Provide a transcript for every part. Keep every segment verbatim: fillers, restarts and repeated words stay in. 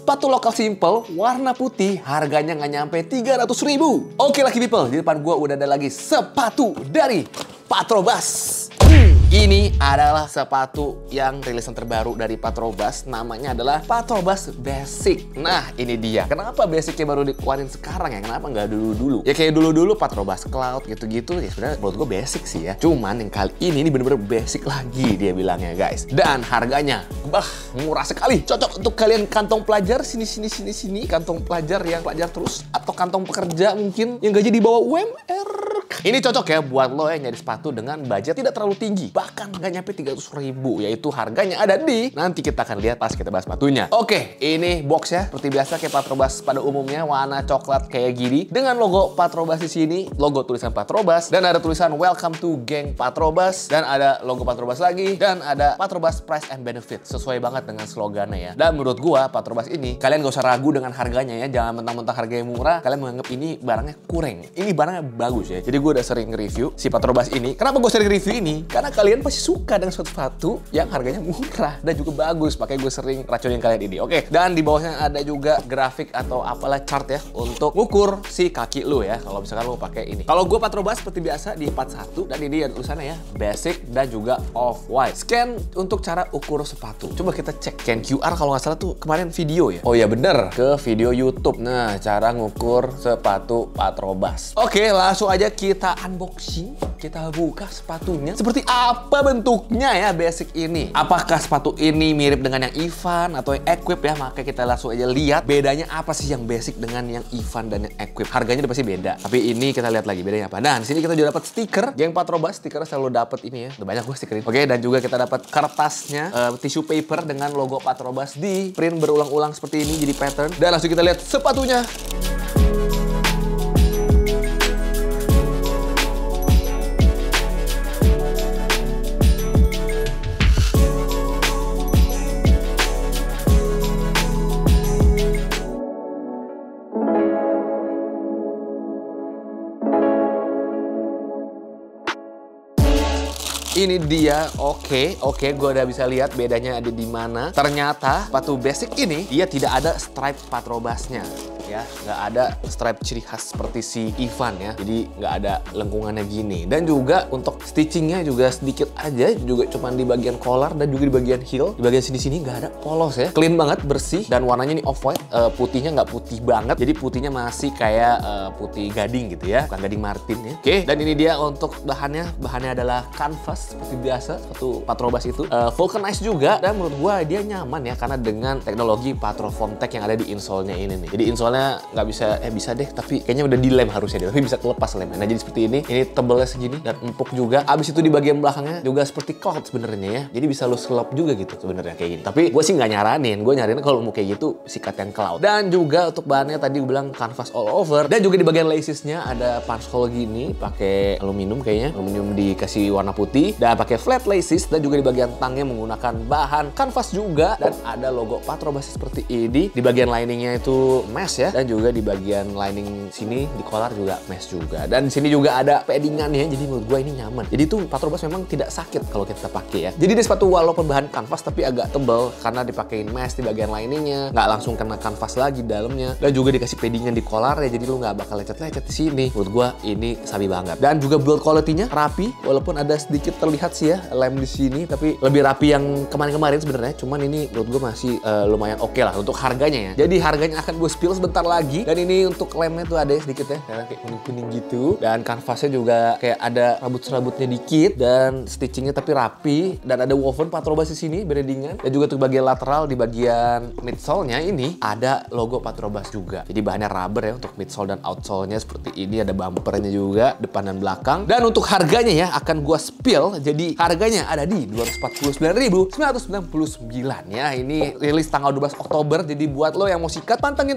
sepatu lokal simple, warna putih, harganya nggak nyampe tiga ratus ribu. Oke Lucky People, di depan gua udah ada lagi sepatu dari Patrobas. Ini adalah sepatu yang rilisan terbaru dari Patrobas. Namanya adalah Patrobas Basic. Nah, ini dia. Kenapa Basicnya baru dikeluarin sekarang ya? Kenapa nggak dulu-dulu? Ya kayak dulu-dulu Patrobas Cloud gitu-gitu. Ya sebenarnya menurut gue basic sih ya. Cuman yang kali ini ini bener-bener basic lagi dia bilangnya guys. Dan harganya, bah, murah sekali. Cocok untuk kalian kantong pelajar sini sini sini sini. Kantong pelajar yang pelajar terus atau kantong pekerja mungkin yang gaji di bawah U M R. Ini cocok ya buat lo yang nyari sepatu dengan budget tidak terlalu tinggi. Bahkan nggak nyampe tiga ratus ribu, yaitu harganya ada di, nanti kita akan lihat pas kita bahas sepatunya. Oke, ini box ya, seperti biasa kayak Patrobas pada umumnya, warna coklat kayak gini dengan logo Patrobas di sini, logo tulisan Patrobas, dan ada tulisan Welcome to Geng Patrobas, dan ada logo Patrobas lagi, dan ada Patrobas Price and Benefit, sesuai banget dengan slogannya ya. Dan menurut gua Patrobas ini kalian gak usah ragu dengan harganya ya, jangan mentang-mentang harganya murah kalian menganggap ini barangnya kurang. Ini barangnya bagus ya. Jadi gue udah sering review si Patrobas ini. Kenapa gue sering review ini? Karena kalian pasti suka dengan suatu sepatu yang harganya murah dan juga bagus. Makanya gue sering racunin kalian ini. Oke, dan di bawahnya ada juga grafik atau apalah chart ya untuk ngukur si kaki lu ya. Kalau misalkan lu pakai ini. Kalau gue Patrobas seperti biasa di empat puluh satu dan ini ada tulisannya ya basic dan juga off white. Scan untuk cara ukur sepatu. Coba kita cek scan Q R kalau nggak salah tuh kemarin video ya. Oh ya bener, ke video YouTube. Nah, cara ngukur sepatu Patrobas. Oke, langsung aja kita unboxing. Kita buka sepatunya. Seperti apa bentuknya ya basic ini? Apakah sepatu ini mirip dengan yang Ivan atau yang Equip ya? Maka kita langsung aja lihat bedanya apa sih yang basic dengan yang Ivan dan yang Equip. Harganya udah pasti beda. Tapi ini kita lihat lagi bedanya apa. Nah, di sini kita juga dapat stiker. Geng Patrobas stikernya selalu dapat ini ya. Udah banyak gue stikerin. Oke, dan juga kita dapat kertasnya, uh, tissue paper dengan logo Patrobas di print berulang-ulang seperti ini jadi pattern. Dan langsung kita lihat sepatunya. Ini dia, oke, okay, oke, okay, gue udah bisa lihat bedanya ada di mana. Ternyata sepatu basic ini dia tidak ada stripe Patrobasnya, ya, nggak ada stripe ciri khas seperti si Ivan ya. Jadi nggak ada lengkungannya gini. Dan juga untuk stitchingnya juga sedikit aja, juga cuman di bagian collar dan juga di bagian heel. Di bagian sini-sini nggak ada polos ya. Clean banget, bersih, dan warnanya ini off white. Uh, putihnya nggak putih banget, jadi putihnya masih kayak uh, putih gading gitu ya, bukan gading Martin ya. Oke, okay, dan ini dia untuk bahannya. Bahannya adalah canvas seperti biasa, sepatu Patrobas itu uh, vulcanized juga, dan menurut gua dia nyaman ya karena dengan teknologi Patrofoam Tech yang ada di insole-nya ini nih. Jadi insole-nya nggak bisa, eh bisa deh, tapi kayaknya udah dilem harusnya deh, tapi bisa kelepas lemnya. Nah jadi seperti ini, ini tebelnya segini dan empuk juga. Abis itu di bagian belakangnya juga seperti cloud sebenarnya ya. Jadi bisa lu selop juga gitu sebenarnya kayak gini. Tapi gue sih nggak nyaranin, gue nyaranin kalau mau kayak gitu sikat yang cloud. Dan juga untuk bahannya tadi gue bilang canvas all over. Dan juga di bagian lacesnya ada punch hole gini, pakai aluminium kayaknya, aluminium dikasih warna putih. Dan pakai flat laces, dan juga di bagian tangnya menggunakan bahan kanvas juga, dan ada logo Patrobas seperti ini. Di bagian liningnya itu mesh ya, dan juga di bagian lining sini di collar juga mesh juga. Dan di sini juga ada paddingannya, jadi menurut gue ini nyaman. Jadi tuh Patrobas memang tidak sakit kalau kita pakai ya. Jadi di sepatu walaupun bahan kanvas tapi agak tebal karena dipakein mesh di bagian liningnya, nggak langsung kena kanvas lagi di dalamnya. Dan juga dikasih paddingan di collar ya, jadi lu nggak bakal lecet-lecet di sini. Menurut gue ini sabi banget. Dan juga build quality-nya rapi, walaupun ada sedikit terlihat sih ya lem di sini, tapi lebih rapi yang kemarin-kemarin sebenarnya. Cuman ini menurut gue masih uh, lumayan oke okay lah untuk harganya ya. Jadi harganya akan gue spill sebentar lagi. Dan ini untuk lemnya tuh ada sedikit ya, kayak kuning-kuning gitu. Dan kanvasnya juga kayak ada rambut-rambutnya dikit dan stitchingnya tapi rapi. Dan ada woven Patrobas di sini brandingan. Dan juga untuk bagian lateral di bagian midsole-nya ini ada logo Patrobas juga. Jadi bahannya rubber ya untuk midsole dan outsole-nya seperti ini. Ada bumpernya juga depan dan belakang. Dan untuk harganya ya akan gue spill. Jadi harganya ada di dua ratus empat puluh sembilan ribu sembilan ratus sembilan puluh sembilan ya. Ini rilis tanggal dua belas Oktober. Jadi buat lo yang mau sikat, pantengin tanggal dua belas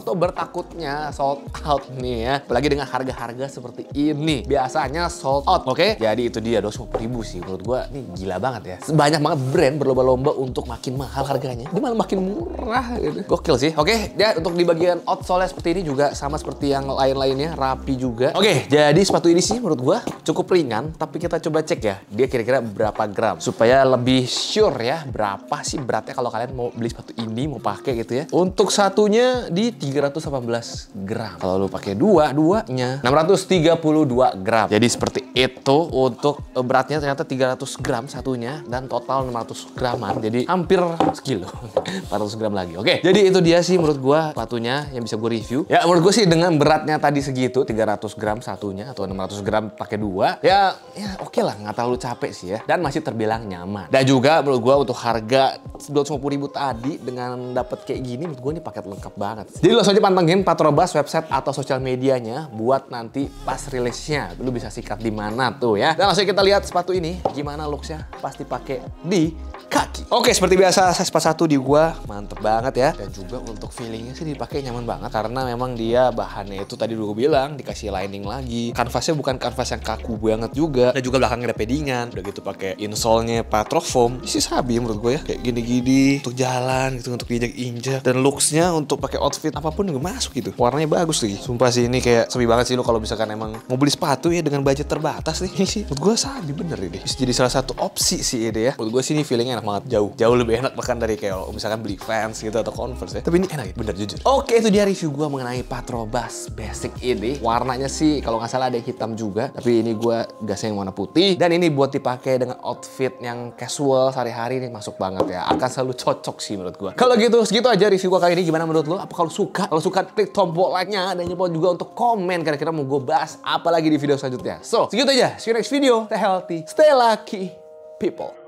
tuh bertakutnya sold out nih ya. Apalagi dengan harga-harga seperti ini. Biasanya sold out, oke? Okay? Jadi itu dia dua ratus lima puluh ribu sih. Menurut gua ini gila banget ya. Banyak banget brand berlomba-lomba untuk makin mahal harganya. Dia malah makin murah gitu. Gokil sih. Oke, okay? Ya untuk di bagian outsole seperti ini juga sama seperti yang lain-lainnya, rapi juga. Oke, okay, jadi sepatu ini sih menurut gua cukup ringan, tapi kita coba cek ya. Dia kira-kira berapa gram supaya lebih sure ya berapa sih beratnya kalau kalian mau beli sepatu ini, mau pakai gitu ya. Untuk satunya di tiga ratus delapan belas gram. Kalau lu pakai dua, duanya enam ratus tiga puluh dua gram. Jadi seperti itu untuk beratnya ternyata tiga ratus gram satunya dan total enam ratus graman. Jadi hampir sekilo. empat ratus gram lagi. Oke, jadi itu dia sih menurut gua sepatunya yang bisa gue review. Ya menurut gue sih dengan beratnya tadi segitu tiga ratus gram satunya atau enam ratus gram pakai dua, ya ya oke okay lah, nggak terlalu capek sih ya dan masih terbilang nyaman. Dan juga menurut gue untuk harga dua ratus lima puluh ribu tadi dengan dapat kayak gini menurut gue ini paket lengkap banget. Jadi langsung aja pantengin Patrobas website atau sosial medianya buat nanti pas rilisnya lu bisa sikat di mana tuh ya. Dan langsung kita lihat sepatu ini gimana looksnya pasti pakai di kaki. Oke, seperti biasa size empat puluh satu di gua mantep banget ya. Dan juga untuk feelingnya sih dipakai nyaman banget karena memang dia bahannya itu tadi dulu gue bilang dikasih lining lagi. Kanvasnya bukan kanvas yang kaku banget juga. Dan juga belakangnya ada paddingan. Udah gitu pakai insole-nya Patrofoam. Isi sabi menurut gue ya. Kayak gini-gini untuk jalan gitu, untuk injak-injak. Dan looks-nya untuk pakai outfit apapun juga masuk gitu. Warnanya bagus lagi. Sumpah sih ini kayak sepi banget sih lo kalau misalkan emang mau beli sepatu ya dengan budget terbatas nih. Ini sih menurut gue sabi bener ini. Bisa jadi salah satu opsi sih ini ya. Menurut gue sih ini feelingnya enak banget, jauh jauh lebih enak bahkan dari kayak misalkan beli Vans gitu atau Converse ya. Tapi ini enak, bener jujur. Oke, itu dia review gue mengenai Patrobas Basic ini. Warnanya sih kalau nggak salah ada yang hitam juga, tapi ini gue gasnya yang warna putih dan ini buat dipakai dengan outfit yang casual sehari-hari ini masuk banget ya. Akan selalu cocok sih menurut gue. Kalau gitu segitu aja review gue kali ini. Gimana menurut lo? Apa kalau suka? Kalau suka klik tombol like-nya dan jangan lupa juga untuk komen kira-kira mau gue bahas apa lagi di video selanjutnya. So, segitu aja. See you next video. Stay healthy, stay lucky, people.